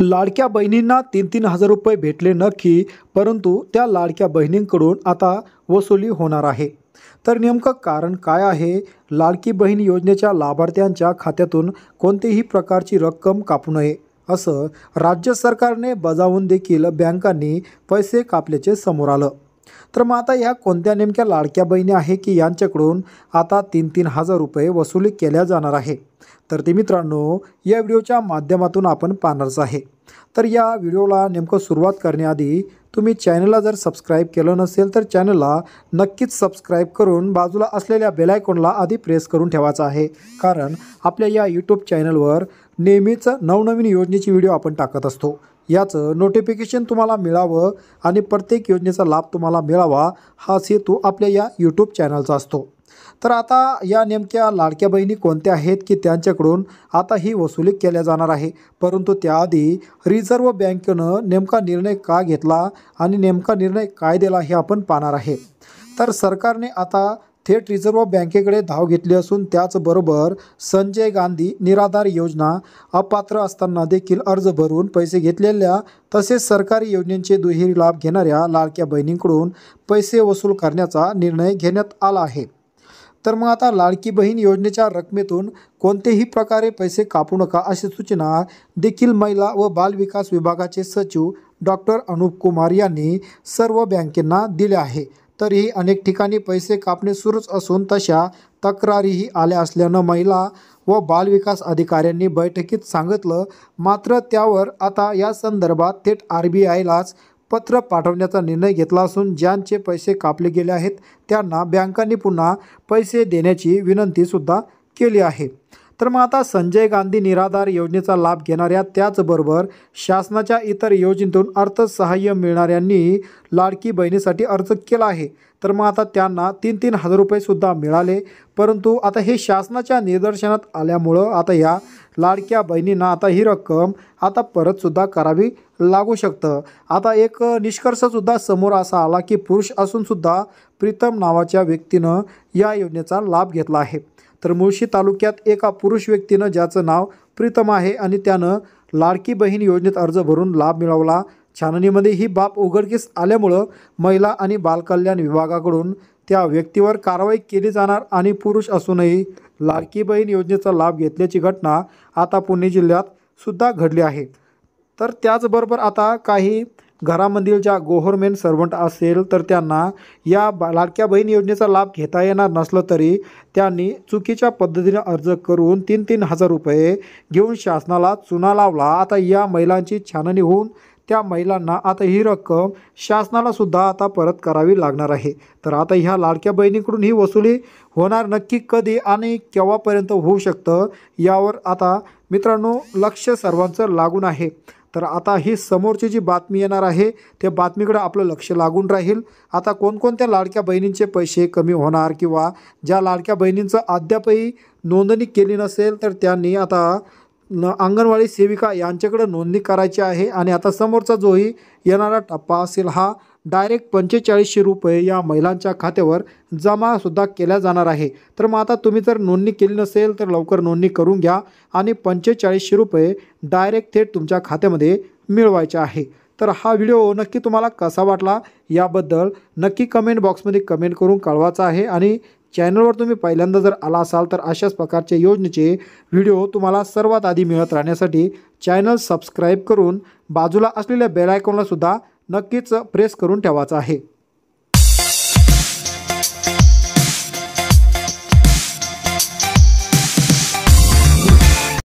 लाडक्या बहिणींना 3-3 हजार रुपये भेटले नक्की, परंतु त्या लाडक्या बहिणींकडून आता वसुली होणार आहे. तर नेमकं कारण काय आहे? लाडकी बहीण योजनेच्या लाभार्थ्यांच्या खात्यातून कोणतीही प्रकारची रक्कम कापू नये, असं राज्य सरकारने बजावून देखील बँकांनी पैसे कापल्याचे समोर आलं. तर मग आता ह्या कोणत्या नेमक्या लाडक्या बहिणी आहे की यांच्याकडून आता 3-3 हजार रुपये वसुली केल्या जाणार आहे? तर ते मित्रांनो, या व्हिडिओच्या माध्यमातून आपण पाहणारच आहे. तर या व्हिडिओला नेमकं सुरुवात करण्याआधी तुम्ही चॅनलला जर सबस्क्राईब केलं नसेल तर चॅनलला नक्कीच सबस्क्राईब करून बाजूला असलेल्या बेल आयकॉनला आधी प्रेस करून ठेवायचा आहे, कारण आपल्या या यूट्यूब चॅनलवर नेहमीच नवनवीन योजनेची व्हिडिओ आपण टाकत असतो. याचं नोटिफिकेशन तुम्हाला मिळावं आणि प्रत्येक योजनेचा लाभ तुम्हाला मिळावा, हाच हेतू आपल्या या यूट्यूब चॅनलचा असतो. तर आता या नेमक्या लाडक्या बहिणी कोणत्या आहेत की त्यांच्याकडून आता ही वसुली केल्या जाणार आहे, परंतु त्याआधी रिझर्व्ह बँकेनं नेमका निर्णय का घेतला आणि नेमका निर्णय काय दिला हे आपण पाहणार आहे. तर सरकारने आता थेट रिझर्व्ह बँकेकडे धाव घेतली असून त्याचबरोबर संजय गांधी निराधार योजना अपात्र असताना देखील अर्ज भरून पैसे घेतलेल्या तसेच सरकारी योजनेचे दुहेरी लाभ घेणाऱ्या लाडक्या बहिणींकडून पैसे वसूल करण्याचा निर्णय घेण्यात आला आहे. तर मग आता लाडकी बहीण योजनेच्या रकमेतून कोणत्याही प्रकारे पैसे कापू नका अशी सूचना देखील महिला व बालविकास विभागाचे सचिव डॉक्टर अनुप कुमार यांनी सर्व बँकेंना दिले आहे. तरीही अनेक ठिकाणी पैसे कापणे सुरूच असून तशा तक्रारीही आल्या असल्यानं महिला व बालविकास अधिकाऱ्यांनी बैठकीत सांगितलं. मात्र त्यावर आता या संदर्भात थेट RBIलाच पत्र पाठवण्याचा निर्णय घेतला असून ज्यांचे पैसे कापले गेले आहेत त्यांना बँकांनी पुन्हा पैसे देण्याची विनंतीसुद्धा केली आहे. तर मग आता संजय गांधी निराधार योजनेचा लाभ घेणाऱ्या त्याचबरोबर शासनाच्या इतर योजनेतून अर्थसहाय्य मिळणाऱ्यांनी लाडकी बहिणीसाठी अर्ज केला आहे. तर मग आता त्यांना 3-3 हजार रुपयेसुद्धा मिळाले, परंतु आता हे शासनाच्या निदर्शनात आल्यामुळं आता या लाडक्या बहिणींना आता ही रक्कम आता परतसुद्धा करावी लागू शकतं. आता एक निष्कर्षसुद्धा समोर असा आला की पुरुष असूनसुद्धा प्रीतम नावाच्या व्यक्तीनं या योजनेचा लाभ घेतला आहे. तर मुळशी तालुक्यात एका पुरुष व्यक्तीनं ज्याचं नाव प्रीतम आहे आणि त्यानं लाडकी बहीण योजनेत अर्ज भरून लाभ मिळवला. छाननीमध्ये ही बाब उघडकीस आल्यामुळं महिला आणि बालकल्याण विभागाकडून त्या व्यक्तीवर कारवाई केली जाणार आणि पुरुष असूनही लाडकी बहीण योजनेचा लाभ घेतल्याची घटना आता पुणे जिल्ह्यात सुद्धा घडली आहे. तर त्याचबरोबर आता काही घरामधील ज्या गव्हर्नमेंट सर्वंट असेल तर त्यांना या लाडक्या बहीण योजनेचा लाभ घेता येणार नसलं तरी त्यांनी चुकीच्या पद्धतीने अर्ज करून 3-3 हजार रुपये घेऊन शासनाला चुना लावला. आता या महिलांची छाननी होऊन त्या महिलांना आता ही रक्कम शासनाला सुद्धा आता परत करावी लागणार आहे. तर आता ह्या लाडक्या बहिणीकडून ही वसुली होणार नक्की कधी आणि केव्हापर्यंत होऊ शकतं यावर आता मित्रांनो लक्ष सर्वांचं लागून आहे. तर आता ही समोरची जी बातमी येणार आहे त्या बातमीकडे आपलं लक्ष लागून राहील. आता कोणकोणत्या लाडक्या बहिणींचे पैसे कमी होणार किंवा ज्या लाडक्या बहिणींचं अद्यापही नोंदणी केली नसेल तर त्यांनी आता अंगणवाडी सेविका यांच्याकडे नोंदणी करायची आहे. आणि आता समोरचा जोही येणारा टप्पा असेल हा डायरेक्ट 4500 रुपये या महिलांच्या खात्यावर जमासुद्धा केल्या जाणार आहे. तर मग आता तुम्ही जर नोंदणी केली नसेल तर लवकर नोंदणी करून घ्या आणि 4500 रुपये डायरेक्ट थेट तुमच्या खात्यामध्ये मिळवायचे आहे. तर हा व्हिडिओ नक्की तुम्हाला कसा वाटला याबद्दल नक्की कमेंट बॉक्समध्ये कमेंट करून कळवायचं आहे. आणि चॅनलवर तुम्ही पहिल्यांदा जर आला असाल तर अशाच प्रकारचे योजनेचे व्हिडिओ तुम्हाला सर्वात आधी मिळत राहण्यासाठी चॅनल सबस्क्राईब करून बाजूला असलेल्या बेल आयकॉनला सुद्धा नक्कीच प्रेस करून ठेवायचं आहे.